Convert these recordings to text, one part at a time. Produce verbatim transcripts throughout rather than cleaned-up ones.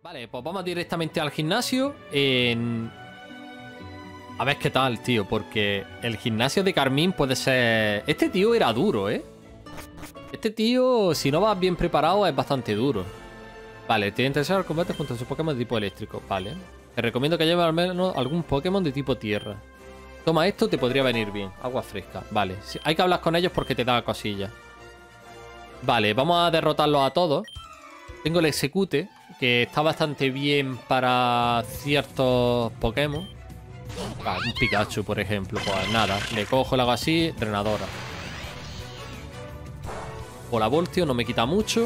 Vale, pues vamos directamente al gimnasio. En... A ver qué tal, tío, porque el gimnasio de Carmín puede ser... Este tío era duro, ¿eh? Este tío, si no vas bien preparado, es bastante duro. Vale, te interesa el combate junto a su Pokémon de tipo eléctrico. Vale. Te recomiendo que lleves al menos algún Pokémon de tipo tierra. Toma esto, te podría venir bien. Agua fresca. Vale. Sí, hay que hablar con ellos porque te da cosillas. Vale, vamos a derrotarlos a todos. Tengo el Execute, que está bastante bien para ciertos Pokémon. Ah, un Pikachu, por ejemplo. Pues nada, le cojo, le hago así, drenadora. Bola Voltio, no me quita mucho.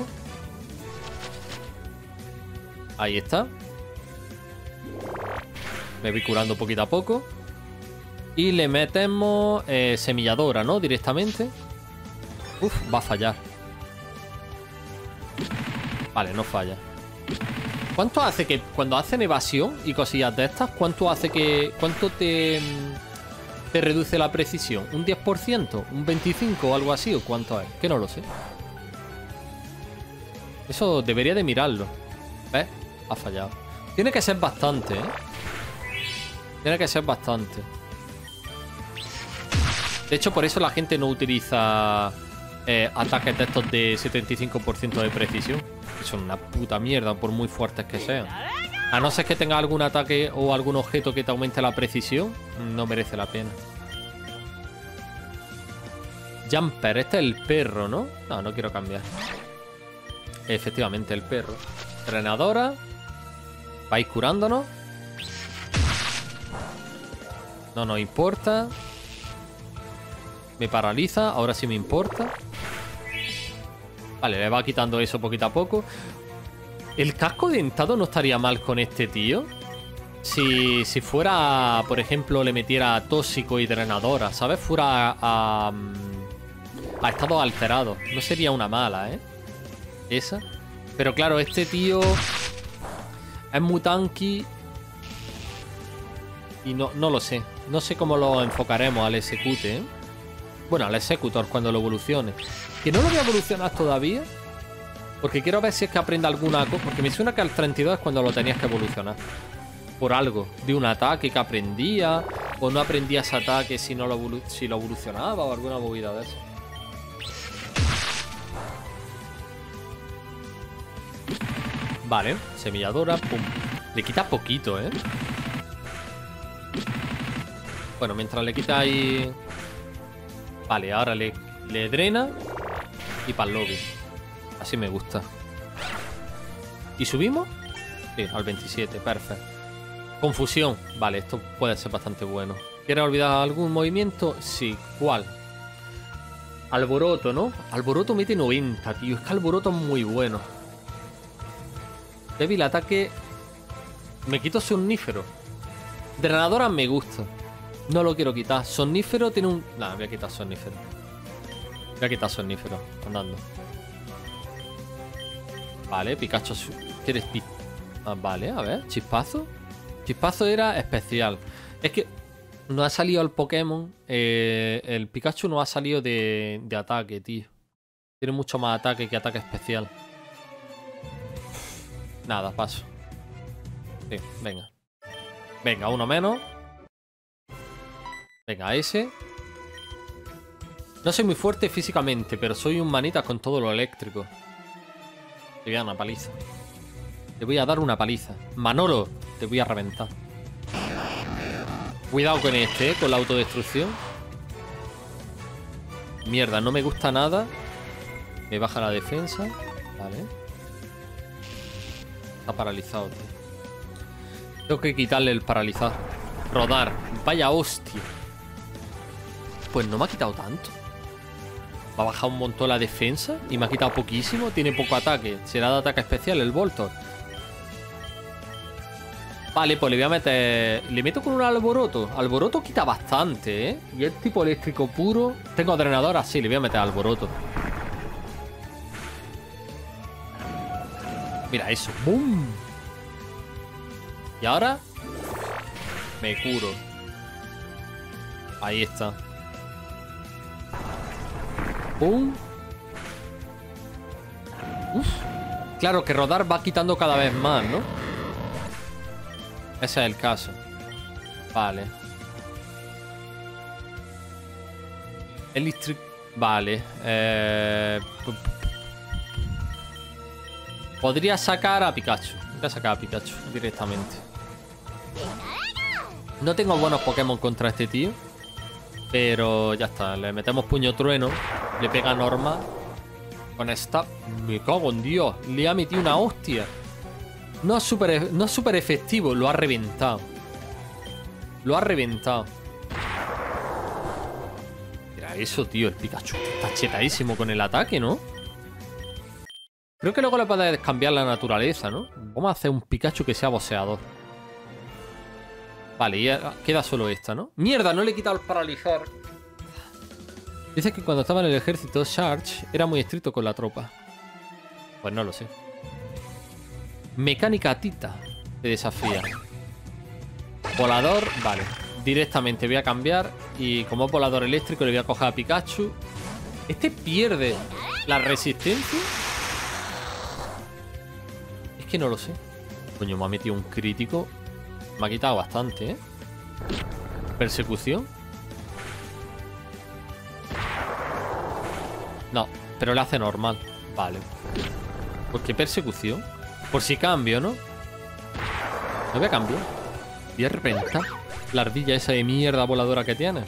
Ahí está. Me voy curando poquito a poco. Y le metemos eh, semilladora, ¿no? Directamente. Uf, va a fallar. Vale, no falla. ¿Cuánto hace que cuando hacen evasión y cosillas de estas, cuánto hace que... cuánto te... te reduce la precisión? ¿Un diez por ciento? ¿Un veinticinco por ciento o algo así? ¿O cuánto es? Que no lo sé. Eso debería de mirarlo. ¿Ves? Ha fallado. Tiene que ser bastante, ¿eh? Tiene que ser bastante. De hecho, por eso la gente no utiliza eh, ataques de estos de setenta y cinco por ciento de precisión. Que son una puta mierda, por muy fuertes que sean. A no ser que tenga algún ataque o algún objeto que te aumente la precisión, no merece la pena. Jumper, este es el perro, ¿no? No, no quiero cambiar. Efectivamente, el perro. Drenadora. Vais curándonos. No nos importa. Me paraliza, ahora sí me importa. Vale, le va quitando eso poquito a poco. El casco dentado no estaría mal con este tío. Si, si fuera, por ejemplo, le metiera tóxico y drenadora, ¿sabes? Fuera a, a, a estado alterado. No sería una mala, ¿eh? Esa. Pero claro, este tío es muy tanky. Y no, no lo sé. No sé cómo lo enfocaremos al Execute, ¿eh? Bueno, al Executor cuando lo evolucione. Que no lo voy a evolucionar todavía. Porque quiero ver si es que aprende alguna cosa. Porque me suena que al treinta y dos es cuando lo tenías que evolucionar. Por algo. De un ataque que aprendía. O no aprendía ese ataque si, no lo, evolu si lo evolucionaba. O alguna movida de eso. Vale. Semilladora. Pum. Le quita poquito, ¿eh? Bueno, mientras le quita ahí... Vale, ahora le, le drena. Y para el lobby. Así me gusta. ¿Y subimos? Sí, al veintisiete, perfecto. Confusión. Vale, esto puede ser bastante bueno. ¿Quieres olvidar algún movimiento? Sí. ¿Cuál? Alboroto, ¿no? Alboroto mete noventa, tío. Es que Alboroto es muy bueno. Débil ataque. Me quito Somnífero. Drenadora me gusta. No lo quiero quitar. Somnífero tiene un... Nah, voy a quitar Somnífero. Voy a quitar Somnífero. Andando. Vale, Pikachu. ¿Quieres pi... Ah, vale, a ver. Chispazo. Chispazo era especial. Es que no ha salido el Pokémon. Eh, el Pikachu no ha salido de, de ataque, tío. Tiene mucho más ataque que ataque especial. Nada, paso. Sí, venga. Venga, uno menos. Venga, ese. No soy muy fuerte físicamente, pero soy un manita con todo lo eléctrico. Te voy a dar una paliza. Te voy a dar una paliza. Manolo, te voy a reventar. Cuidado con este, ¿eh? Con la autodestrucción. Mierda, no me gusta nada. Me baja la defensa. Vale. Está paralizado, tío. Tengo que quitarle el paralizar. Rodar. Vaya hostia. Pues no me ha quitado tanto. Me ha bajado un montón la defensa y me ha quitado poquísimo. Tiene poco ataque. Será de ataque especial el Voltor. Vale, pues le voy a meter... Le meto con un alboroto. Alboroto quita bastante, ¿eh? Y es tipo eléctrico puro. Tengo drenadora, sí, le voy a meter alboroto. Mira eso. ¡Bum! Y ahora... Me curo. Ahí está. ¡Pum! Uf. Claro que rodar va quitando cada vez más, ¿no? Ese es el caso. Vale. Electric... Vale. Eh... Podría sacar a Pikachu. Voy a sacar a Pikachu directamente. No tengo buenos Pokémon contra este tío. Pero ya está. Le metemos puño trueno. Le pega normal. Con esta... Me cago en Dios. Le ha metido una hostia. No es súper no es súper efectivo. Lo ha reventado. Lo ha reventado. Mira eso, tío. El Pikachu está chetadísimo con el ataque, ¿no? Creo que luego le puedes cambiar la naturaleza, ¿no? Vamos a hacer un Pikachu que sea boxeador. Vale, ya queda solo esta, ¿no? ¡Mierda! No le he quitado el paralizar. Dice que cuando estaba en el ejército, Charge era muy estricto con la tropa. Pues no lo sé. Mecánica Tita. Te desafía. Volador, vale. Directamente voy a cambiar. Y como es volador eléctrico, le voy a coger a Pikachu. Este pierde la resistencia. Es que no lo sé. Coño, me ha metido un crítico. Me ha quitado bastante, ¿eh? Persecución. No, pero le hace normal. Vale. ¿Por qué persecución? Por si cambio, ¿no? No voy a cambiar. Voy a reventar la ardilla esa de mierda voladora que tiene.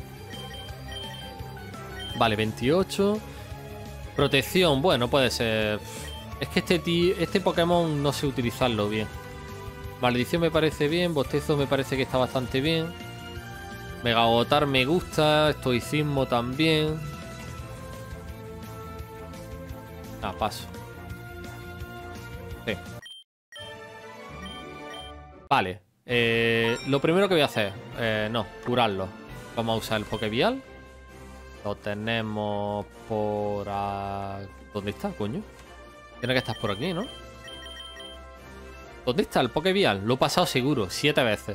Vale, veintiocho. Protección, bueno, puede ser. Es que este, tío, este Pokémon no sé utilizarlo bien. Maldición me parece bien. Bostezo me parece que está bastante bien. Megagotar me gusta. Estoicismo también. Ah, paso. Sí. Vale. Eh, lo primero que voy a hacer. Eh, no, curarlo. Vamos a usar el Pokévial. Lo tenemos por... A... ¿Dónde está, coño? Tiene que estar por aquí, ¿no? ¿Dónde está el Pokévial? Lo he pasado seguro, siete veces.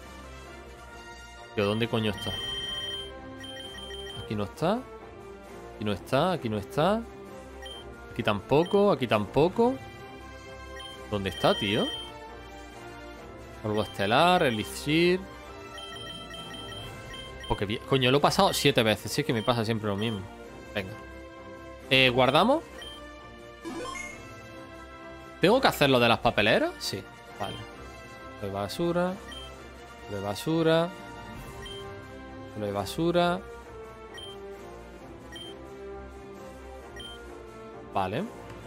Tío, ¿dónde coño está? Aquí no está. Aquí no está, aquí no está. Aquí tampoco, aquí tampoco. ¿Dónde está, tío? Polvo estelar, elixir. Pokévial. Coño, lo he pasado siete veces. Sí, es que me pasa siempre lo mismo. Venga. Eh, ¿guardamos? ¿Tengo que hacer lo de las papeleras? Sí, vale. Lo de basura. Lo de basura. Lo de basura. Vale.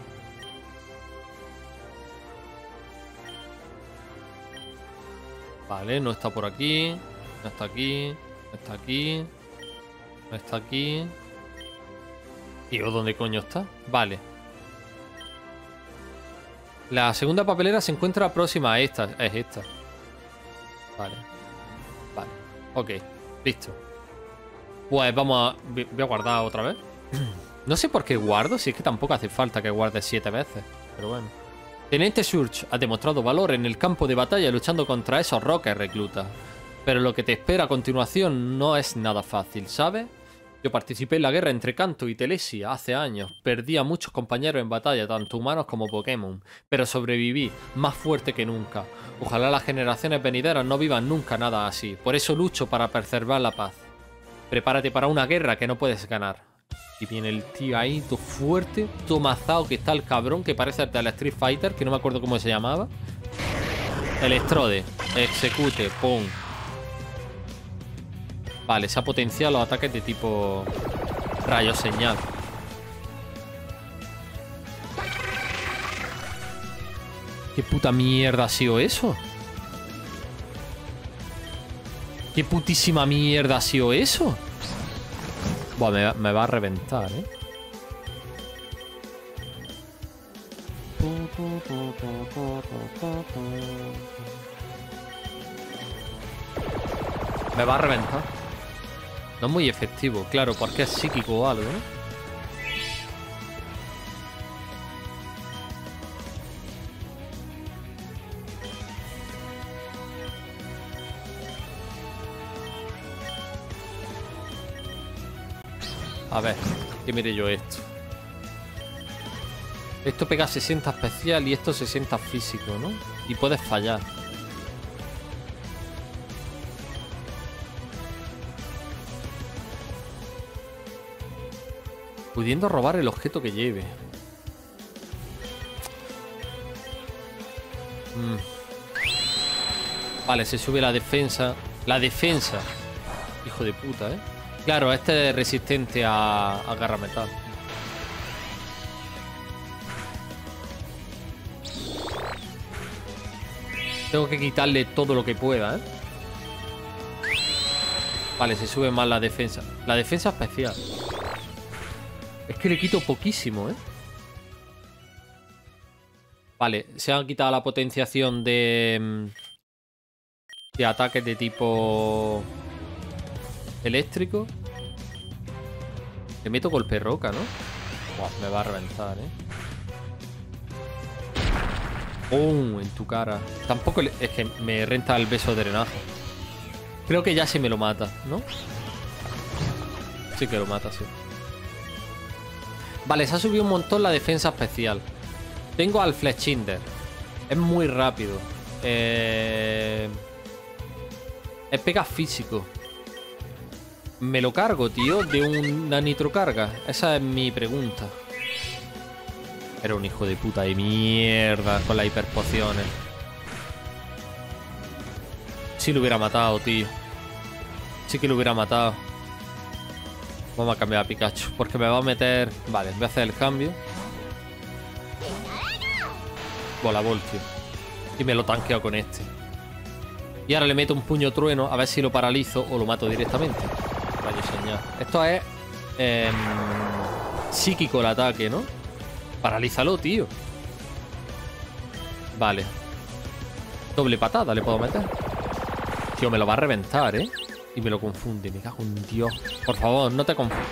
Vale, no está por aquí. No está aquí. No está aquí. No está aquí. Tío, ¿dónde coño está? Vale. La segunda papelera se encuentra próxima a esta. Es esta. Vale. Vale. Ok. Listo. Pues vamos a... Voy a guardar otra vez. No sé por qué guardo. Si es que tampoco hace falta que guarde siete veces. Pero bueno. Teniente Surge ha demostrado valor en el campo de batalla luchando contra esos rockers, recluta. Pero lo que te espera a continuación no es nada fácil, ¿sabes? Yo participé en la guerra entre Kanto y Telesia hace años. Perdí a muchos compañeros en batalla, tanto humanos como Pokémon. Pero sobreviví, más fuerte que nunca. Ojalá las generaciones venideras no vivan nunca nada así. Por eso lucho para preservar la paz. Prepárate para una guerra que no puedes ganar. Y viene el tío ahí, todo fuerte, todo mazado, que está el cabrón, que parece el de la Street Fighter, que no me acuerdo cómo se llamaba. Electrode, execute, pum. Vale, se ha potenciado los ataques de tipo rayo señal. ¿Qué puta mierda ha sido eso? ¿Qué putísima mierda ha sido eso? Buah, me, me va a reventar, ¿eh? Me va a reventar. No es muy efectivo, claro, porque es psíquico o algo, ¿no? A ver, que mire yo esto. Esto pega sesenta especial y esto sesenta físico, ¿no? Y puedes fallar. Pudiendo robar el objeto que lleve. Mm. Vale, se sube la defensa. La defensa. Hijo de puta, ¿eh? Claro, este es resistente a, a garra metal. Tengo que quitarle todo lo que pueda, ¿eh? Vale, se sube más la defensa. La defensa especial. Es que le quito poquísimo, ¿eh? Vale, se ha quitado la potenciación de... De ataques de tipo... eléctrico. Le meto golpe roca, ¿no? Buah, me va a reventar, ¿eh? ¡Oh! En tu cara. Tampoco le... Es que me renta el beso de drenaje. Creo que ya sí me lo mata, ¿no? Sí que lo mata, sí. Vale, se ha subido un montón la defensa especial. Tengo al Fletchinder. Es muy rápido. Eh... Es pega físico. ¿Me lo cargo, tío? ¿De una nitrocarga? Esa es mi pregunta. Era un hijo de puta de mierda con las hiperpociones. Sí lo hubiera matado, tío. Sí que lo hubiera matado. Vamos a cambiar a Pikachu. Porque me va a meter... Vale, voy a hacer el cambio. Bola Voltio. Y me lo tanqueo con este. Y ahora le meto un puño trueno. A ver si lo paralizo o lo mato directamente. Rayo señal. Esto es... Eh, psíquico el ataque, ¿no? Paralízalo, tío. Vale. Doble patada le puedo meter. Tío, me lo va a reventar, ¿eh? Y me lo confunde. Me cago en Dios. Por favor, no te confundas.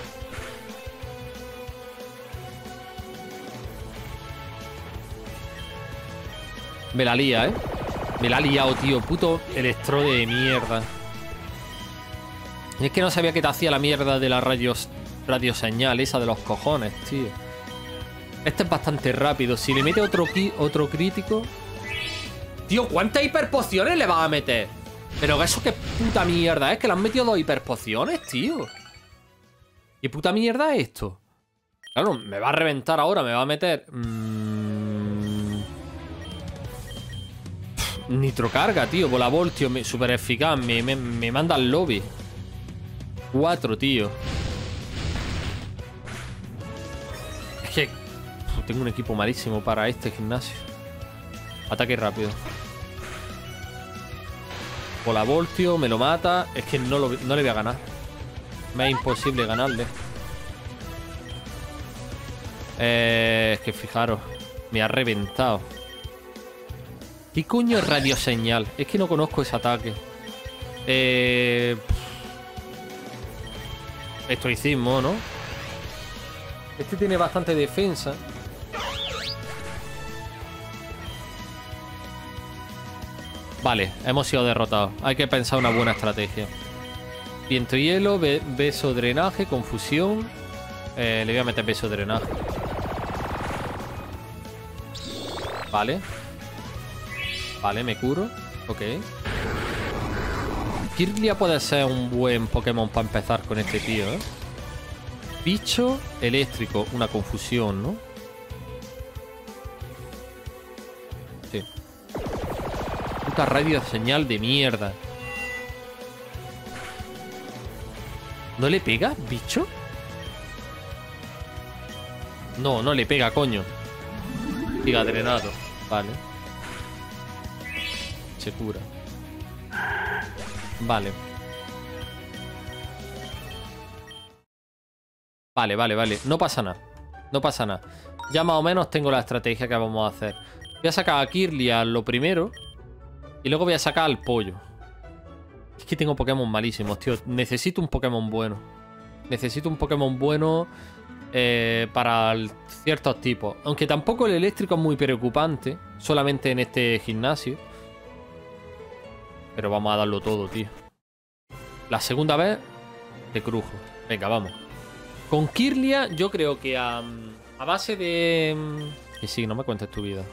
Me la lía, ¿eh? Me la ha liado, tío. Puto electrode de mierda. Es que no sabía que te hacía la mierda de la radios, radioseñal esa de los cojones, tío. Este es bastante rápido. Si le mete otro, otro crítico... Tío, ¿cuántas hiperpociones le vas a meter? Pero eso qué puta mierda es. Que le han metido dos hiperpociones, tío. ¿Qué puta mierda es esto? Claro, me va a reventar ahora. Me va a meter... Mmm... Nitrocarga, tío. Bola Voltio, súper eficaz. Me, me, me manda al lobby. Cuatro, tío. Es que... Tengo un equipo malísimo para este gimnasio. Ataque rápido. Bola Voltio, me lo mata. Es que no, lo, no le voy a ganar. Me es imposible ganarle. Eh, es que fijaros. Me ha reventado. ¿Qué coño es radioseñal? Es que no conozco ese ataque. Eh... Estoicismo, ¿no? Este tiene bastante defensa. Vale, hemos sido derrotados. Hay que pensar una buena estrategia. Viento y hielo, be beso drenaje, confusión. Eh, le voy a meter beso drenaje. Vale. Vale, me curo. Ok. Kirlia puede ser un buen Pokémon para empezar con este tío, ¿eh? Bicho eléctrico. Una confusión, ¿no? Sí. Puta radio señal de mierda. ¿No le pega, bicho? No, no le pega, coño. Diga drenado. Vale. Se cura. Vale. Vale, vale, vale. No pasa nada. No pasa nada. Ya más o menos tengo la estrategia que vamos a hacer. Voy a sacar a Kirlia lo primero. Y luego voy a sacar al pollo. Es que tengo Pokémon malísimos, tío. Necesito un Pokémon bueno. Necesito un Pokémon bueno eh, para ciertos tipos. Aunque tampoco el eléctrico es muy preocupante. Solamente en este gimnasio. Pero vamos a darlo todo, tío. La segunda vez te crujo. Venga, vamos. Con Kirlia yo creo que a, a base de... Que sí, no me cuentes tu vida.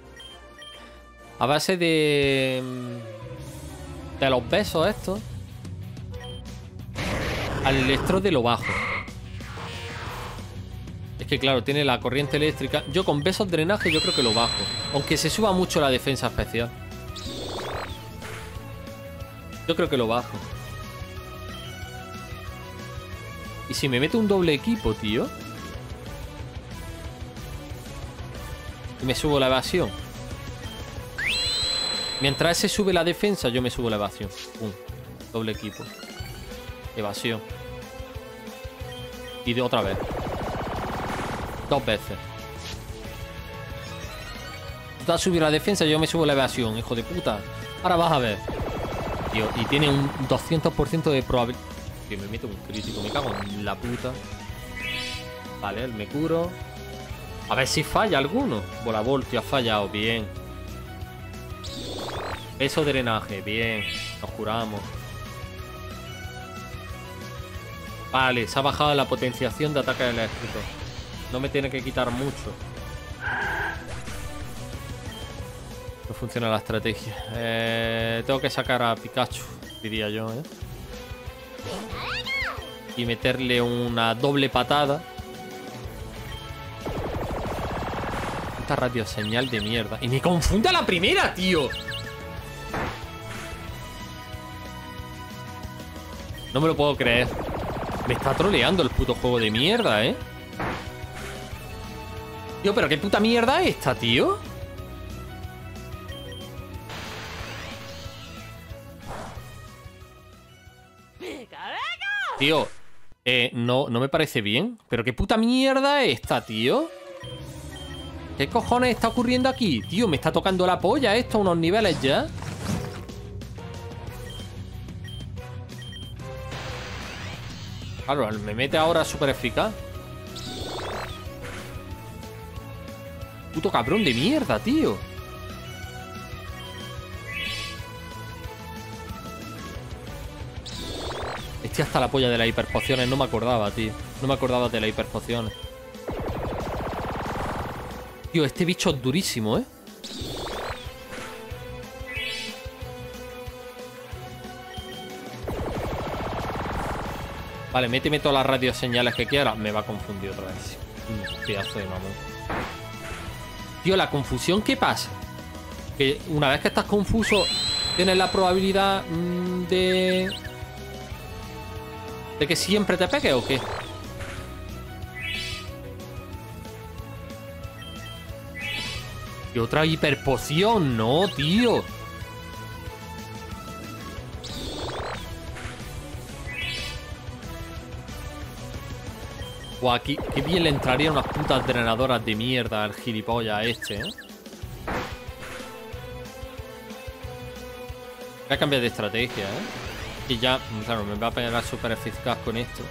A base de... De los besos estos. Al electrode lo bajo. Es que claro, tiene la corriente eléctrica. Yo con besos drenaje yo creo que lo bajo. Aunque se suba mucho la defensa especial. Yo creo que lo bajo. ¿Y si me meto un doble equipo, tío? Y me subo la evasión. Mientras ese sube la defensa, yo me subo la evasión. Pum. Doble equipo. Evasión. Y de otra vez. Dos veces. Tú te has subido la defensa, yo me subo la evasión, hijo de puta. Ahora vas a ver. Tío, y tiene un doscientos por ciento de probabilidad. Que me meto un crítico, me cago en la puta. Vale, me curo. A ver si falla alguno. Volavoltio ha fallado, bien. Peso de drenaje, bien. Nos curamos. Vale, se ha bajado la potenciación de ataque eléctrico. No me tiene que quitar mucho. No funciona la estrategia. Eh, tengo que sacar a Pikachu, diría yo, ¿eh? Y meterle una doble patada. Esta radioseñal de mierda. Y me confunde a la primera, tío. No me lo puedo creer. Me está troleando el puto juego de mierda, ¿eh? Tío, pero qué puta mierda es esta, tío. Tío, eh, no, no me parece bien. Pero qué puta mierda es esta, tío. ¿Qué cojones está ocurriendo aquí? Tío, me está tocando la polla esto a unos niveles ya. Claro, me mete ahora súper eficaz. Puto cabrón de mierda, tío. Estoy hasta la polla de las hiperpociones. No me acordaba, tío. No me acordaba de las hiperpociones. Tío, este bicho es durísimo, ¿eh? Vale, méteme todas las radioseñales que quiera. Me va a confundir otra vez. Un pedazo de mamón. Tío, la confusión, ¿qué pasa? Que una vez que estás confuso, tienes la probabilidad mmm, de... ¿De que siempre te pegue o qué? Y otra hiperpoción, no, tío. Guau, aquí, qué bien le entrarían unas putas drenadoras de mierda al gilipollas este, ¿eh? Voy a cambiar de estrategia, ¿eh? Y ya, claro, me va a pegar súper eficaz con esto.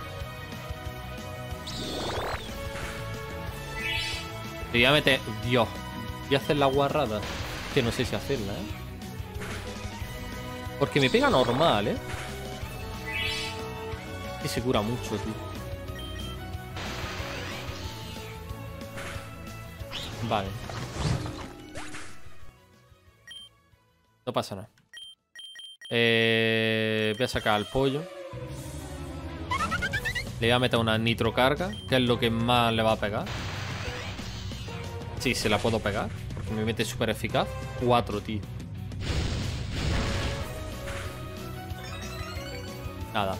Le voy a meter... Dios. Voy a hacer la guarrada. Que no sé si hacerla, ¿eh? Porque me pega normal, ¿eh? Y se cura mucho, tío. Vale. No pasa nada. Eh, voy a sacar al pollo. Le voy a meter una nitrocarga, que es lo que más le va a pegar. Sí, se la puedo pegar, porque me mete súper eficaz. Cuatro, tío. Nada.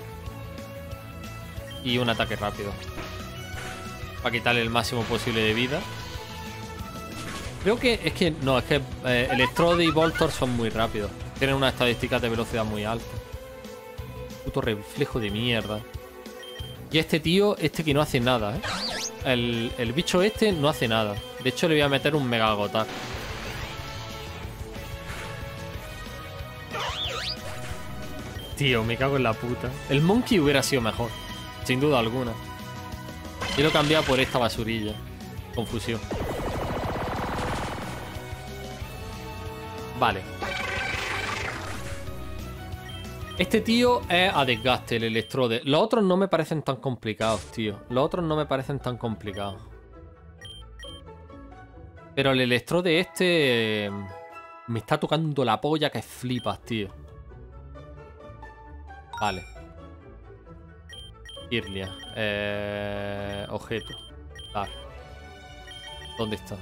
Y un ataque rápido. Para quitarle el máximo posible de vida. Creo que es que... No, es que eh, Electrode y Voltor son muy rápidos. Tienen unas estadísticas de velocidad muy altas. Puto reflejo de mierda. Y este tío, este que no hace nada, ¿eh? El, el bicho este no hace nada. De hecho, le voy a meter un mega agotar. Tío, me cago en la puta. El Monkey hubiera sido mejor. Sin duda alguna. Yo lo he cambiado por esta basurilla. Confusión. Vale. Este tío es a desgaste, el Electrode. Los otros no me parecen tan complicados, tío. Los otros no me parecen tan complicados. Pero el Electrode este... Me está tocando la polla que flipas, tío. Vale. Irlia. Eh... Objeto. Dar. ¿Dónde está?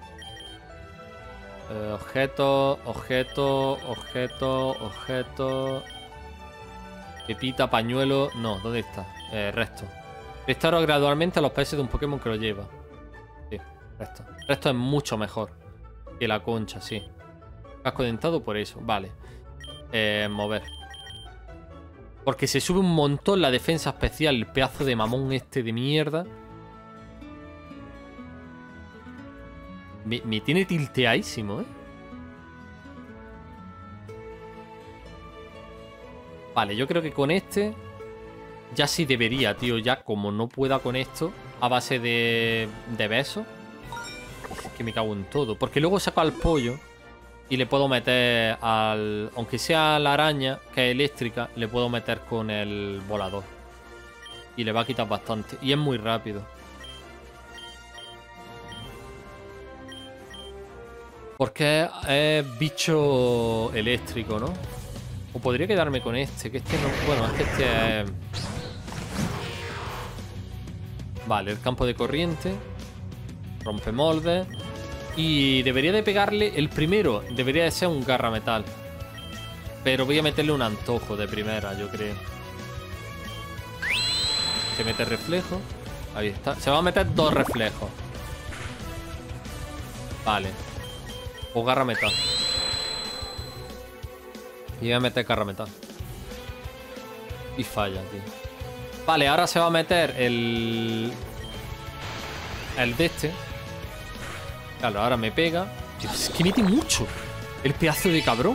Eh, objeto, objeto, objeto, objeto. Pepita, pañuelo. No, ¿dónde está? Eh, resto. Restauro gradualmente a los P S de un Pokémon que lo lleva. Sí, resto. Resto es mucho mejor que la concha, sí. Casco dentado por eso, vale. Eh, mover. Porque se sube un montón la defensa especial. El pedazo de mamón este de mierda. Me, me tiene tilteadísimo, ¿eh? Vale, yo creo que con este ya sí debería, tío. Ya como no pueda con esto a base de, de besos. Es que me cago en todo. Porque luego saco al pollo y le puedo meter al... Aunque sea la araña, que es eléctrica, le puedo meter con el volador. Y le va a quitar bastante. Y es muy rápido. Porque es, es bicho eléctrico, ¿no? O podría quedarme con este, que este no... Bueno, es que este es... Vale, el campo de corriente. Rompe moldes. Y debería de pegarle... El primero debería de ser un garra metal. Pero voy a meterle un antojo de primera, yo creo. Se mete reflejo. Ahí está. Se va a meter dos reflejos. Vale. O garra metal. Y voy a meter garra metal. Y falla, tío. Vale, ahora se va a meter el... El de este. Claro, ahora me pega. Es que mete mucho. El pedazo de cabrón.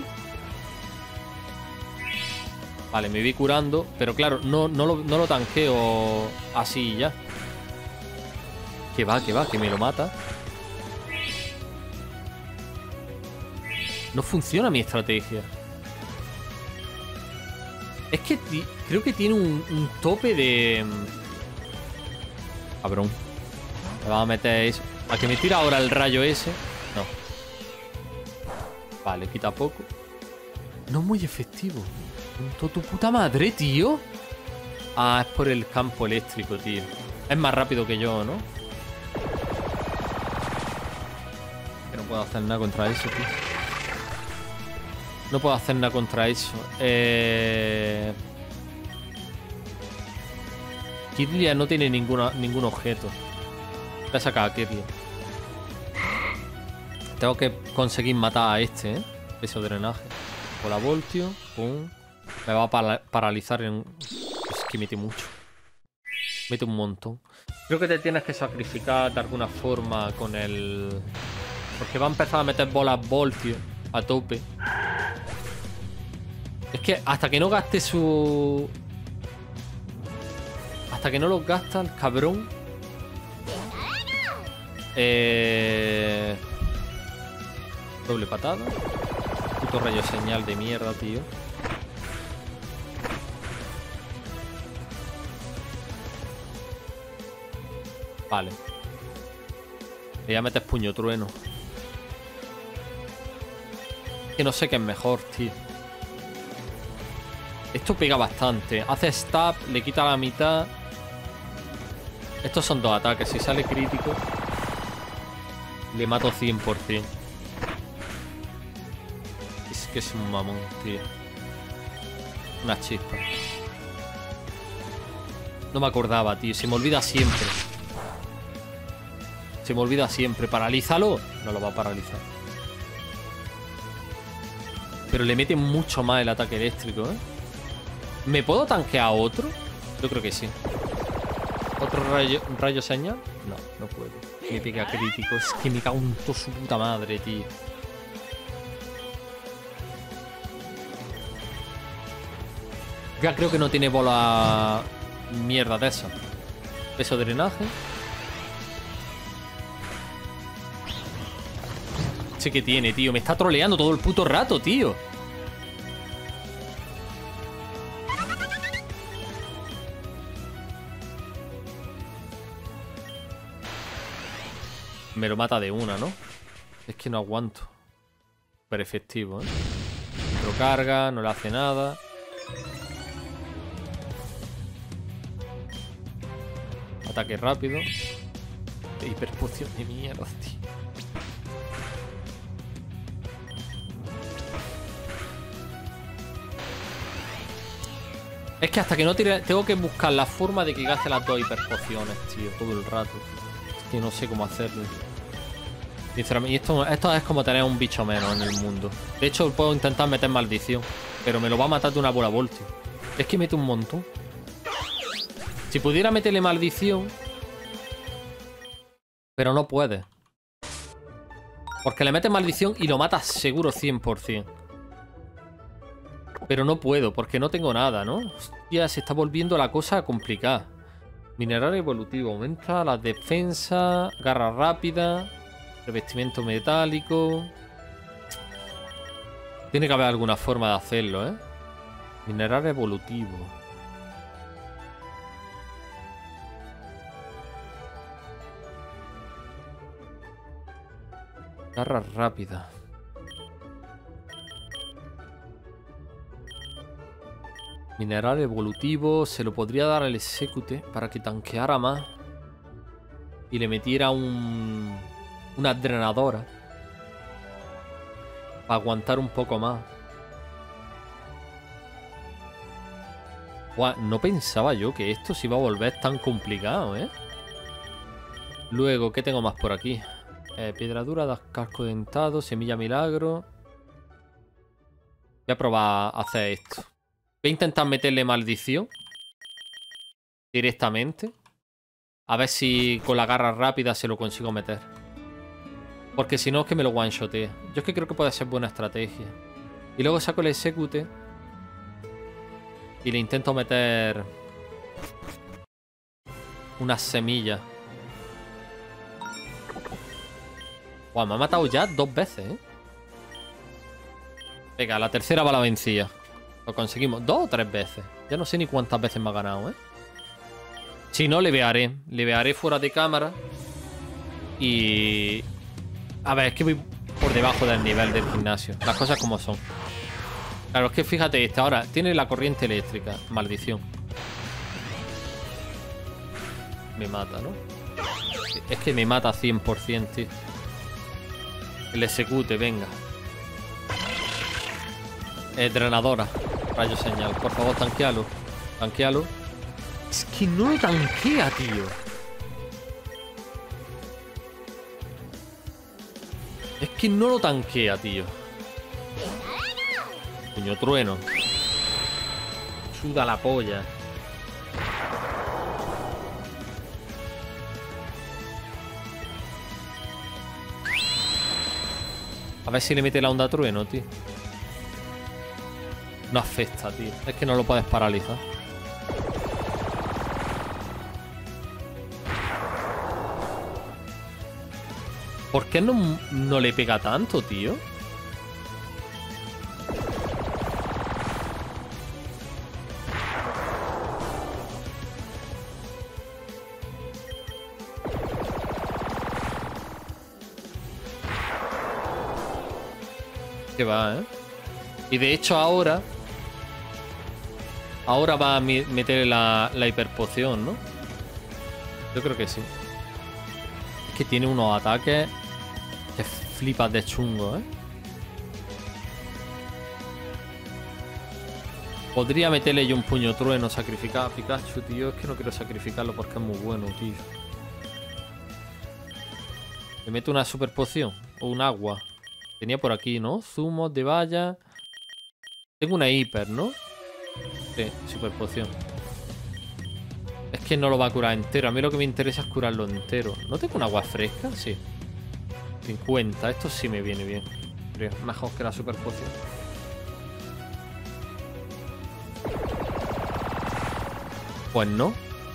Vale, me voy curando. Pero claro, no, no, lo, no lo tanqueo así ya. Que va, que va, que me lo mata. No funciona mi estrategia. Es que creo que tiene un, un tope de... Cabrón. Me va a meter eso. ¿A que me tira ahora el rayo ese? No. Vale, quita poco. No es muy efectivo. Punto tu puta madre, tío. Ah, es por el campo eléctrico, tío. Es más rápido que yo, ¿no? Que no puedo hacer nada contra eso, tío. No puedo hacer nada contra eso. Eh... Kirlia no tiene ninguna, ningún objeto. Voy a sacar a Kirlia. Tengo que conseguir matar a este, ¿eh? Peso de drenaje. Bola voltio. Pum. Me va a para paralizar en... Es que mete mucho. Mete un montón. Creo que te tienes que sacrificar de alguna forma con el... Porque va a empezar a meter bolas voltio a tope. Es que hasta que no gaste su... Hasta que no los gasta el cabrón. Eh... Doble patada. Puto rayo señal de mierda, tío. Vale. Le voy a meter puño trueno. Que no sé qué es mejor, tío. Esto pega bastante. Hace stab, le quita la mitad. Estos son dos ataques. Si sale crítico, le mato cien por cien. Es que es un mamón, tío. Una chispa. No me acordaba, tío. Se me olvida siempre. Se me olvida siempre. Paralízalo. No lo va a paralizar. Pero le mete mucho más el ataque eléctrico, ¿eh? ¿Me puedo tanquear otro? Yo creo que sí. ¿Otro rayo, rayo señal? No, no puedo. Me pega crítico. Es que me cago en toda su puta madre, tío. Ya creo que no tiene bola mierda de esa. Peso de drenaje. Sí que tiene, tío. Me está troleando todo el puto rato, tío. Me lo mata de una, ¿no? Es que no aguanto. Pero efectivo, ¿eh? Lo carga, no le hace nada. Ataque rápido. Hiperpoción de mierda, tío. Es que hasta que no tire... Tengo que buscar la forma de que gaste las dos hiperpociones, tío, todo el rato. Es que no sé cómo hacerlo. Sinceramente, y esto, esto es como tener un bicho menos en el mundo. De hecho, puedo intentar meter maldición, pero me lo va a matar de una bola voltio. Es que mete un montón. Si pudiera meterle maldición... Pero no puede. Porque le metes maldición y lo matas seguro cien por cien. Pero no puedo, porque no tengo nada, ¿no? Hostia, se está volviendo la cosa complicada. Mineral evolutivo. Aumenta la defensa. Garra rápida. Revestimiento metálico. Tiene que haber alguna forma de hacerlo, ¿eh? Mineral evolutivo. Garra rápida. Mineral evolutivo. Se lo podría dar al Execute para que tanqueara más. Y le metiera un... Una drenadora. Para aguantar un poco más. Buah, no pensaba yo que esto se iba a volver tan complicado, ¿eh? Luego, ¿qué tengo más por aquí? Eh, piedra dura, casco dentado, semilla milagro. Voy a probar a hacer esto. Voy a intentar meterle maldición. Directamente. A ver si con la garra rápida se lo consigo meter. Porque si no es que me lo one-shotea. Yo es que creo que puede ser buena estrategia. Y luego saco el Execute. Y le intento meter... unas semillas. Guau, me ha matado ya dos veces, ¿eh? Venga, la tercera va la vencida. Lo conseguimos dos o tres veces. Ya no sé ni cuántas veces me ha ganado, ¿eh? Si no, le vearé. Le vearé fuera de cámara. Y... A ver, es que voy por debajo del nivel del gimnasio. Las cosas como son. Claro, es que fíjate, esta ahora tiene la corriente eléctrica. Maldición. Me mata, ¿no? Es que me mata cien por ciento, tío. El Execute, venga. Eh, drenadora. Rayo señal. Por favor, tanquealo. Tanquealo. Es que no lo tanquea, tío. Es que no lo tanquea, tío. Puño trueno. Suda la polla. A ver si le mete la onda trueno, tío. No afecta, tío. Es que no lo puedes paralizar. ¿Por qué no, no le pega tanto, tío? Que va, ¿eh? Y de hecho ahora... Ahora va a meter la, la hiperpoción, ¿no? Yo creo que sí. Es que tiene unos ataques que flipas de chungo, ¿eh? Podría meterle yo un puño trueno, sacrificar a Pikachu, tío. Es que no quiero sacrificarlo porque es muy bueno, tío. Le meto una super poción o un agua. Tenía por aquí, ¿no? Zumos de valla. Tengo una hiper, ¿no? Sí, super poción. Es que no lo va a curar entero. A mí lo que me interesa es curarlo entero. ¿No tengo un agua fresca? Sí. cincuenta. Esto sí me viene bien. Creo. Mejor que la super poción. Pues no.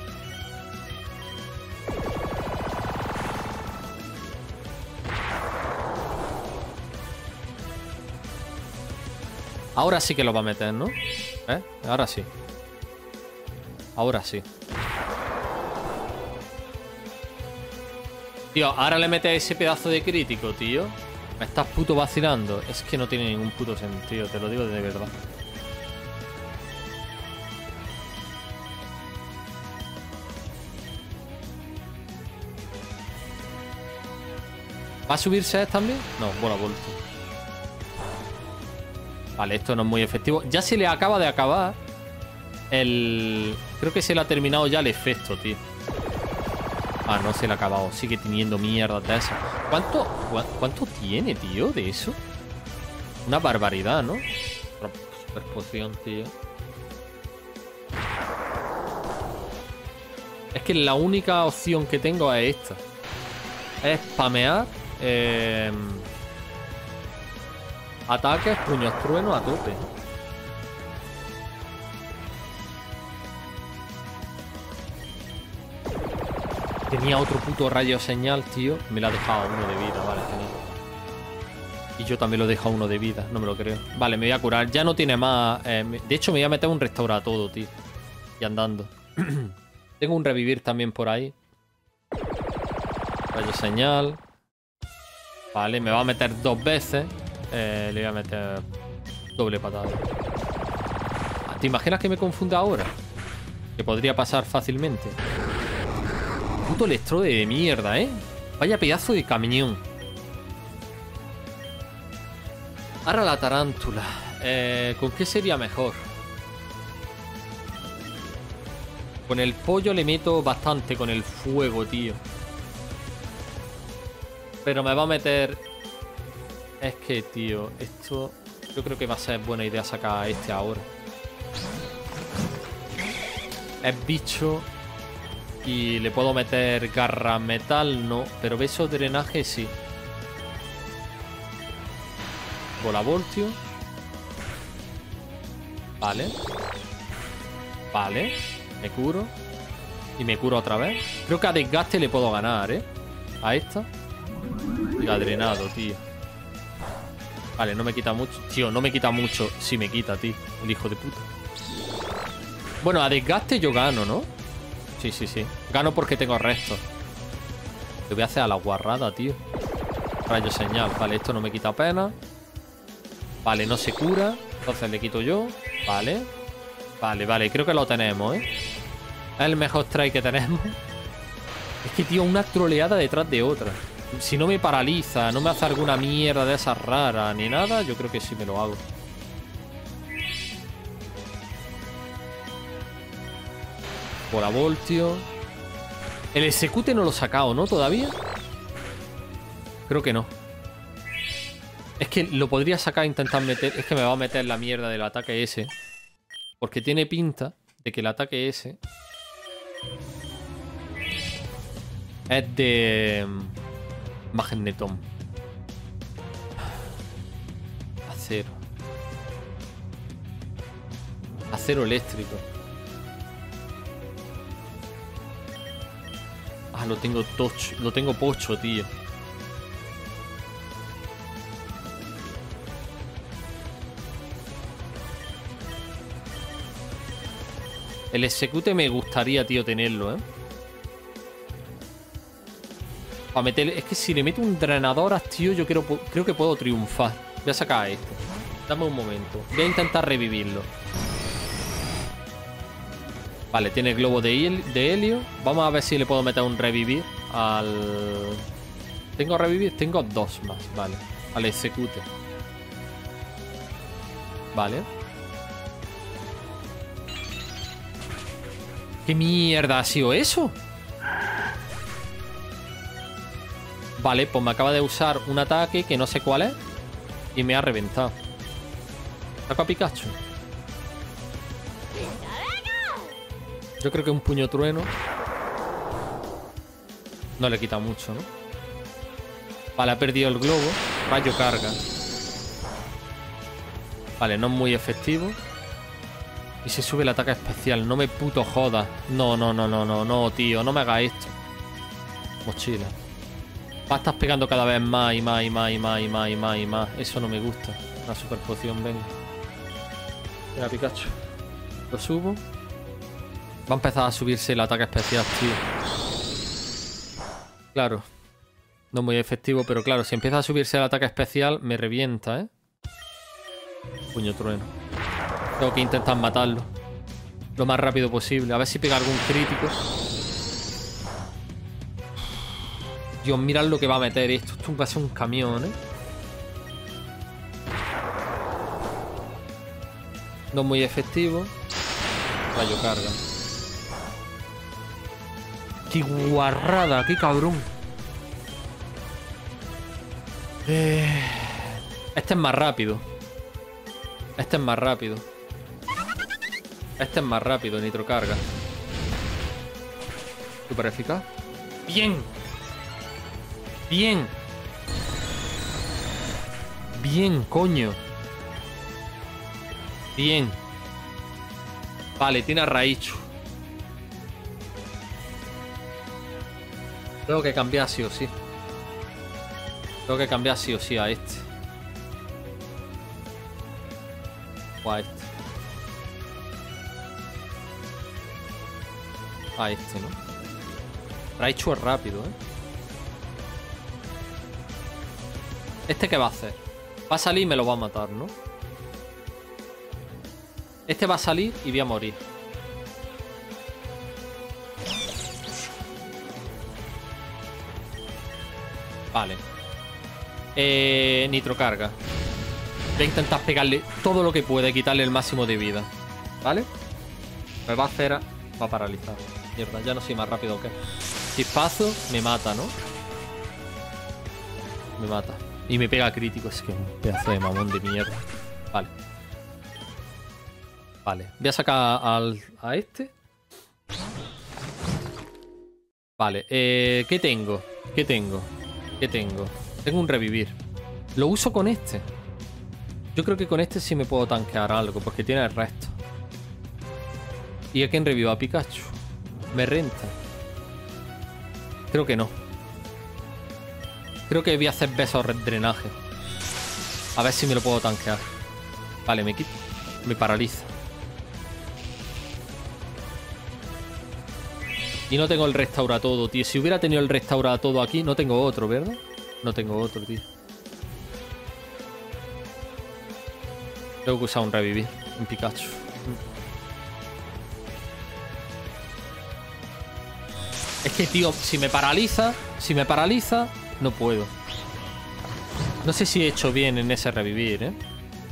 Ahora sí que lo va a meter, ¿no? ¿Eh? Ahora sí. Ahora sí. Tío, ahora le mete ese pedazo de crítico, tío. Me estás puto vacilando. Es que no tiene ningún puto sentido, te lo digo de verdad. ¿Va a subirse también? No, bola voltio. Vale, esto no es muy efectivo. Ya se le acaba de acabar el... Creo que se le ha terminado ya el efecto, tío. Ah, no se le ha acabado. Sigue teniendo mierda de eso. ¿Cuánto, cu ¿Cuánto tiene, tío, de eso? Una barbaridad, ¿no? Super poción, tío. Es que la única opción que tengo es esta. Es spamear eh, ataques, puños trueno a tope. Tenía otro puto rayo señal, tío. Me lo ha dejado uno de vida, vale, genial. Y yo también lo he dejado uno de vida, no me lo creo. Vale, me voy a curar. Ya no tiene más... Eh, de hecho, me voy a meter un restaurar todo, tío. Y andando. Tengo un revivir también por ahí. Rayo señal. Vale, me va a meter dos veces. Eh, le voy a meter doble patada. ¿Te imaginas que me confunda ahora? Que podría pasar fácilmente. Puto electrode de mierda, ¿eh? Vaya pedazo de camión. Ahora la tarántula. Eh, ¿Con qué sería mejor? Con el pollo le meto bastante con el fuego, tío. Pero me va a meter... Es que, tío, esto... Yo creo que va a ser buena idea sacar a este ahora. Es bicho. Y le puedo meter garra metal, no. Pero beso drenaje, sí. Bola voltio. Vale. Vale. Me curo. Y me curo otra vez. Creo que a desgaste le puedo ganar, ¿eh? A esta. Y la drenado, tío. Vale, no me quita mucho. Tío, no me quita mucho. Sí me quita, tío. El hijo de puta. Bueno, a desgaste yo gano, ¿no? Sí, sí, sí. Gano porque tengo restos. Le voy a hacer a la guarrada, tío. Rayo señal. Vale, esto no me quita pena. Vale, no se cura. Entonces le quito yo. Vale. Vale, vale. Creo que lo tenemos, ¿eh? Es el mejor try que tenemos. Es que, tío, una troleada detrás de otra. Si no me paraliza, no me hace alguna mierda de esas raras ni nada, yo creo que sí me lo hago. Bola voltio. El execute no lo he sacado, ¿no? ¿Todavía? Creo que no. Es que lo podría sacar e intentar meter... Es que me va a meter la mierda del ataque ese. Porque tiene pinta de que el ataque ese... Es de... Magnetón. Acero. Acero eléctrico. Ah, lo tengo tocho. Lo tengo pocho, tío. El execute me gustaría, tío, tenerlo, ¿eh? Para meter... Es que si le meto un drenador, tío, yo creo, creo que puedo triunfar. Voy a sacar a este. Dame un momento. Voy a intentar revivirlo. Vale, tiene globo de, hel de helio. Vamos a ver si le puedo meter un revivir al... ¿Tengo revivir? Tengo dos más, vale. Al execute. Vale. ¿Qué mierda ha sido eso? Vale, pues me acaba de usar un ataque que no sé cuál es. Y me ha reventado. ¿Saco a Pikachu? Yo creo que un puño trueno. No le quita mucho, ¿no? Vale, ha perdido el globo. Rayo carga. Vale, no es muy efectivo. Y se sube el ataque especial. No me puto jodas. No, no, no, no, no, no, tío. No me hagas esto. Mochila. Va a estar pegando cada vez más y más y más y más y más y más y más. Eso no me gusta. Una super poción, venga. Venga, Pikachu. Lo subo. Va a empezar a subirse el ataque especial, tío. Claro. No muy efectivo, pero claro, si empieza a subirse el ataque especial, me revienta, ¿eh? Puño trueno. Tengo que intentar matarlo lo más rápido posible. A ver si pega algún crítico. Dios, mirad lo que va a meter esto. Esto va a ser un camión, ¿eh? No muy efectivo. Rayo carga. ¡Qué guarrada! ¡Qué cabrón! Eh... Este es más rápido. Este es más rápido. Este es más rápido, nitrocarga. Súper eficaz. ¡Bien! ¡Bien! ¡Bien, coño! Bien. Vale, tiene a Raichu. Tengo que cambiar sí o sí. Tengo que cambiar sí o sí a este. O a este. A este, ¿no? Raichu es rápido, ¿eh? ¿Este qué va a hacer? Va a salir y me lo va a matar, ¿no? Este va a salir y voy a morir. Vale. Eh, nitrocarga. Voy a intentar pegarle todo lo que pueda, quitarle el máximo de vida. ¿Vale? Me va a hacer... Va a paralizar. Mierda, ya no soy más rápido que... Chispazo, me mata, ¿no? Me mata. Y me pega crítico. Es que es un pedazo de mamón de mierda. Vale. Vale. Voy a sacar al, a este. Vale. Eh, ¿Qué tengo? ¿Qué tengo? ¿Qué tengo? Tengo un revivir. Lo uso con este. Yo creo que con este sí me puedo tanquear algo, porque tiene el resto. ¿Y a quién revivo? A Pikachu. ¿Me renta? Creo que no. Creo que voy a hacer besos drenaje. A ver si me lo puedo tanquear. Vale, me quito. Me paraliza. Y no tengo el restaura todo, tío. Si hubiera tenido el restaura todo aquí, no tengo otro, ¿verdad? No tengo otro, tío. Tengo que usar un revivir. Un Pikachu. Es que, tío, si me paraliza, si me paraliza, no puedo. No sé si he hecho bien en ese revivir, ¿eh?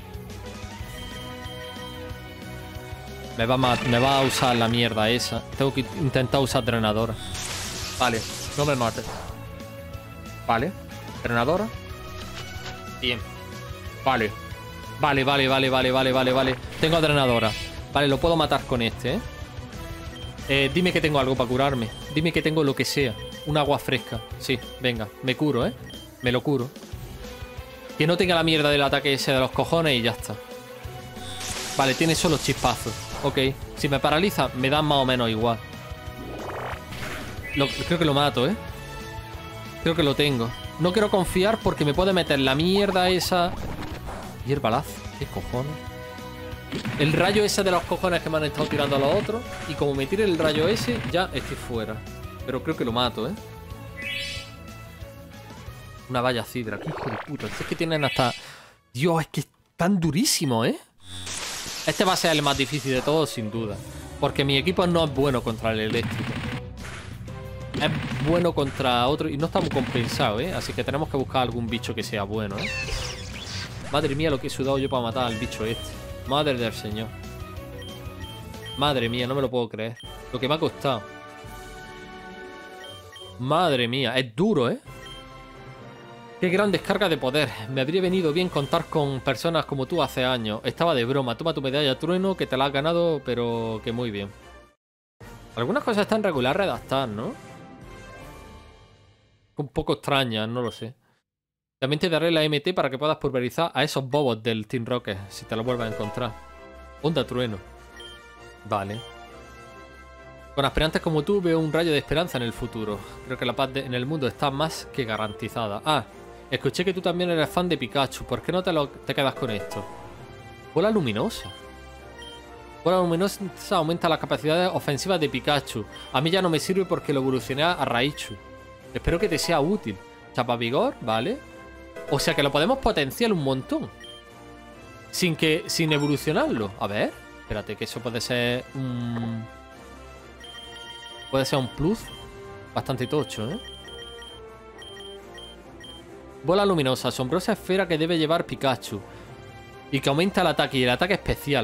Me va, a, me va a usar la mierda esa. Tengo que intentar usar drenadora. Vale, no me mates. Vale, drenadora. Bien. Vale. Vale, vale, vale, vale, vale, vale, vale. Tengo drenadora. Vale, lo puedo matar con este, ¿eh? Eh, dime que tengo algo para curarme. Dime que tengo lo que sea. Un agua fresca. Sí, venga, me curo, ¿eh? Me lo curo. Que no tenga la mierda del ataque ese de los cojones y ya está. Vale, tiene solo chispazos. Ok, si me paraliza, me dan más o menos igual. Lo, creo que lo mato, ¿eh? Creo que lo tengo. No quiero confiar porque me puede meter la mierda esa. Hierbalazo. ¿Qué cojones? El rayo ese de los cojones que me han estado tirando a los otros. Y como me tire el rayo ese, ya estoy fuera. Pero creo que lo mato, ¿eh? Una valla cidra. ¿Qué hijo de puta? Es que tienen hasta... Dios, es que es tan durísimo, ¿eh? Este va a ser el más difícil de todos, sin duda. Porque mi equipo no es bueno contra el eléctrico. Es bueno contra otro. Y no estamos compensados, ¿eh? Así que tenemos que buscar algún bicho que sea bueno, ¿eh? Madre mía, lo que he sudado yo para matar al bicho este. Madre del señor. Madre mía, no me lo puedo creer. Lo que me ha costado. Madre mía, es duro, ¿eh? Qué gran descarga de poder. Me habría venido bien contar con personas como tú hace años. Estaba de broma. Toma tu medalla trueno, que te la has ganado, pero que muy bien. Algunas cosas están regular redactadas, ¿no? Un poco extrañas, no lo sé. También te daré la M T para que puedas pulverizar a esos bobos del Team Rocket, si te lo vuelvas a encontrar. Onda trueno. Vale. Con aspirantes como tú veo un rayo de esperanza en el futuro. Creo que la paz de, en el mundo está más que garantizada. Ah, escuché que tú también eres fan de Pikachu. ¿Por qué no te, lo, te quedas con esto? Bola luminosa. Bola luminosa aumenta las capacidades ofensivas de Pikachu. A mí ya no me sirve porque lo evolucioné a Raichu. Espero que te sea útil. Chapa vigor, vale. O sea que lo podemos potenciar un montón. Sin que. Sin evolucionarlo. A ver. Espérate, que eso puede ser un. Puede ser un plus bastante tocho, ¿eh? Bola luminosa, asombrosa esfera que debe llevar Pikachu. Y que aumenta el ataque y el ataque especial.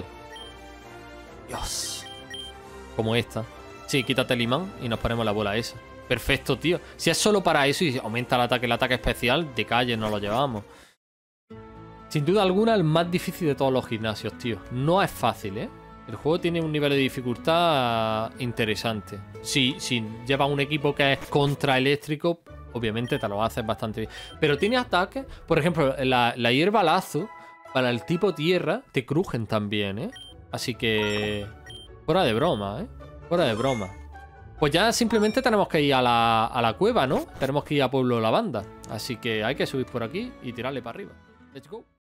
Dios. Como esta. Sí, quítate el imán y nos ponemos la bola esa. Perfecto, tío. Si es solo para eso y aumenta el ataque, el ataque especial, de calle nos lo llevamos. Sin duda alguna, el más difícil de todos los gimnasios, tío. No es fácil, ¿eh? El juego tiene un nivel de dificultad interesante. Si, si llevas un equipo que es contraeléctrico, obviamente te lo haces bastante bien. Pero tiene ataques, por ejemplo, la, la hierba lazo, para el tipo tierra, te crujen también, ¿eh? Así que... fuera de broma, ¿eh? Fuera de broma. Pues ya simplemente tenemos que ir a la, a la cueva, ¿no? Tenemos que ir a Pueblo Lavanda. Así que hay que subir por aquí y tirarle para arriba. Let's go.